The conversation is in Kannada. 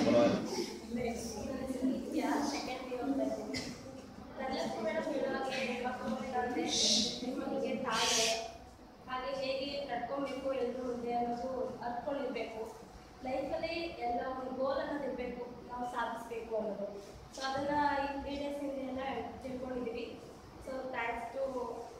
ಸೆಕೆಂಡ್ ಪಿ ಹೋಗ್ತಾ ಇದ್ದೀನಿ. ಧನಲಕ್ಷ್ಮಿ ಮೇಡಮ್ ಹೇಳುವಾಗೆ ಹೇಳ್ಬೇಕಾದ್ರೆ ನಿಮಗೆ ತಾಳ್ಮೆ ಹಾಗೆ ಹೇಗೆ ನಡ್ಕೊಬೇಕು ಎಲ್ಲರೂ ಮುಂದೆ ಅನ್ನೋದು ಅರ್ತ್ಕೊಂಡಿರ್ಬೇಕು. ಲೈಫಲ್ಲಿ ಎಲ್ಲ ಒಂದು ಗೋಲ್ ಅನ್ನೋದು ಇರಬೇಕು, ನಾವು ಸಾಧಿಸಬೇಕು ಅನ್ನೋದು. ಸೊ ಅದನ್ನು ಈ 3 ಡೇಸ್ ಹಿಂದೆ ಎಲ್ಲ ತಿಳ್ಕೊಂಡಿದ್ದೀವಿ. So thanks to